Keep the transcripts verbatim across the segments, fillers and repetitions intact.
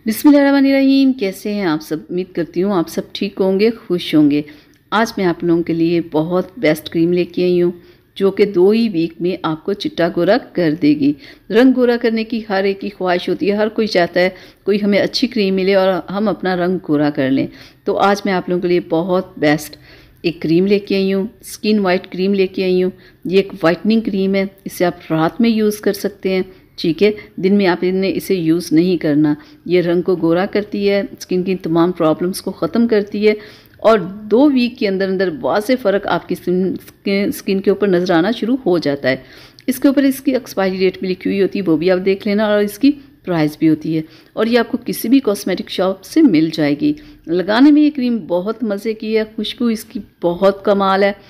बिस्मिल्लाहिर्रहमानिर्रहीम। कैसे हैं आप सब? उम्मीद करती हूँ आप सब ठीक होंगे, खुश होंगे। आज मैं आप लोगों के लिए बहुत बेस्ट क्रीम लेके आई हूँ जो कि दो ही वीक में आपको चिट्टा गोरा कर देगी। रंग गोरा करने की हर एक की ख्वाहिश होती है, हर कोई चाहता है कोई हमें अच्छी क्रीम मिले और हम अपना रंग गोरा कर लें। तो आज मैं आप लोगों के लिए बहुत बेस्ट एक क्रीम लेके आई हूँ, स्किन वाइट क्रीम लेके आई हूँ। ये एक वाइटनिंग क्रीम है, इसे आप रात में यूज़ कर सकते हैं, ठीक है। दिन में आप इन्हें इसे यूज़ नहीं करना। ये रंग को गोरा करती है, स्किन की तमाम प्रॉब्लम्स को ख़त्म करती है और दो वीक के अंदर अंदर वाज़े फ़र्क आपकी स्किन के ऊपर नज़र आना शुरू हो जाता है। इसके ऊपर इसकी एक्सपायरी डेट भी लिखी हुई होती है, वो भी आप देख लेना, और इसकी प्राइस भी होती है और ये आपको किसी भी कॉस्मेटिक शॉप से मिल जाएगी। लगाने में ये क्रीम बहुत मज़े की है, खुशबू इसकी बहुत कमाल है।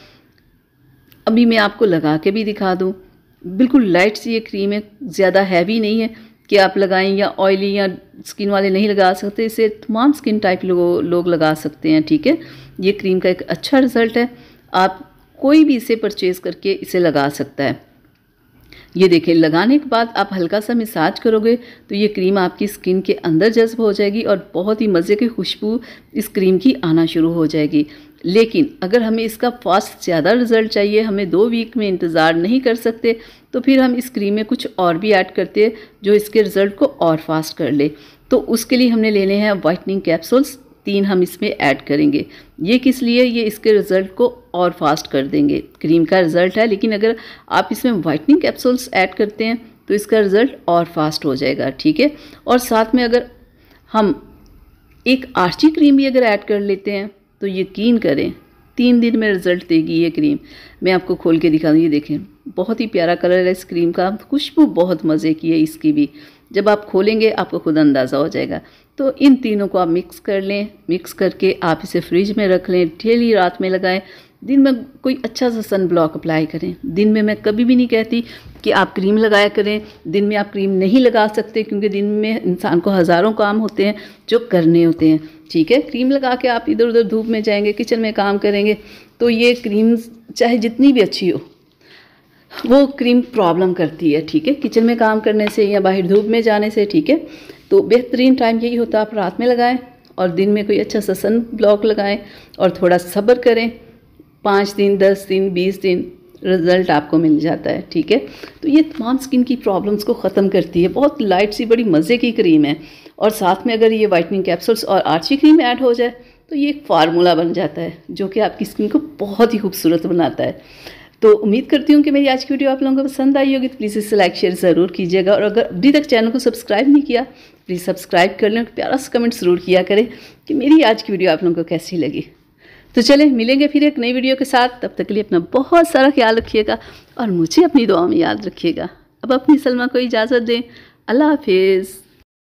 अभी मैं आपको लगा के भी दिखा दूँ। बिल्कुल लाइट सी ये क्रीम है, ज़्यादा हैवी नहीं है कि आप लगाएं, या ऑयली या स्किन वाले नहीं लगा सकते। इसे तमाम स्किन टाइप लोग लोग लगा सकते हैं, ठीक है। ये क्रीम का एक अच्छा रिज़ल्ट है, आप कोई भी इसे परचेज़ करके इसे लगा सकता है। ये देखें, लगाने के बाद आप हल्का सा मसाज करोगे तो ये क्रीम आपकी स्किन के अंदर जज्ब हो जाएगी और बहुत ही मज़े की खुशबू इस क्रीम की आना शुरू हो जाएगी। लेकिन अगर हमें इसका फास्ट ज़्यादा रिज़ल्ट चाहिए, हमें दो वीक में इंतज़ार नहीं कर सकते, तो फिर हम इस क्रीम में कुछ और भी ऐड करते हैं जो इसके रिज़ल्ट को और फास्ट कर ले। तो उसके लिए हमने लेने हैं वाइटनिंग कैप्सूल्स, तीन हम इसमें ऐड करेंगे। ये किस लिए? ये इसके रिज़ल्ट को और फास्ट कर देंगे। क्रीम का रिज़ल्ट है, लेकिन अगर आप इसमें वाइटनिंग कैप्सूल्स ऐड करते हैं तो इसका रिज़ल्ट और फास्ट हो जाएगा, ठीक है। और साथ में अगर हम एक आर्ची क्रीम भी अगर ऐड कर लेते हैं तो यकीन करें तीन दिन में रिज़ल्ट देगी ये क्रीम। मैं आपको खोल के दिखा दूँ, ये देखें, बहुत ही प्यारा कलर है इस क्रीम का, खुशबू बहुत मज़े की है इसकी भी। जब आप खोलेंगे आपको खुद अंदाज़ा हो जाएगा। तो इन तीनों को आप मिक्स कर लें, मिक्स करके आप इसे फ्रिज में रख लें, डेली रात में लगाएं। दिन में कोई अच्छा सा सन ब्लॉक अप्लाई करें। दिन में मैं कभी भी नहीं कहती कि आप क्रीम लगाया करें, दिन में आप क्रीम नहीं लगा सकते क्योंकि दिन में इंसान को हज़ारों काम होते हैं जो करने होते हैं, ठीक है। क्रीम लगा के आप इधर उधर धूप में जाएंगे, किचन में काम करेंगे, तो ये क्रीम चाहे जितनी भी अच्छी हो वो क्रीम प्रॉब्लम करती है, ठीक है, किचन में काम करने से या बाहर धूप में जाने से, ठीक है। तो बेहतरीन टाइम यही होता है आप रात में लगाएं और दिन में कोई अच्छा सा सन ब्लॉक लगाएं और थोड़ा सब्र करें। पाँच दिन, दस दिन, बीस दिन रिज़ल्ट आपको मिल जाता है, ठीक है। तो ये तमाम स्किन की प्रॉब्लम्स को ख़त्म करती है। बहुत लाइट सी बड़ी मज़े की क्रीम है और साथ में अगर ये वाइटनिंग कैप्सूल्स और आर्ची क्रीम ऐड हो जाए तो ये एक फार्मूला बन जाता है जो कि आपकी स्किन को बहुत ही खूबसूरत बनाता है। तो उम्मीद करती हूँ कि मेरी आज की वीडियो आप लोगों को पसंद आई होगी, तो प्लीज़ इसे लाइक शेयर ज़रूर कीजिएगा और अगर अभी तक चैनल को सब्सक्राइब नहीं किया प्लीज़ सब्सक्राइब कर लें, प्यारा सा कमेंट ज़रूर किया करें कि मेरी आज की वीडियो आप लोगों को कैसी लगी। तो चलें, मिलेंगे फिर एक नई वीडियो के साथ। तब तक के लिए अपना बहुत सारा ख्याल रखिएगा और मुझे अपनी दुआ में याद रखिएगा। अब अपनी सलमा को इजाज़त दें। अल्लाह हाफिज़।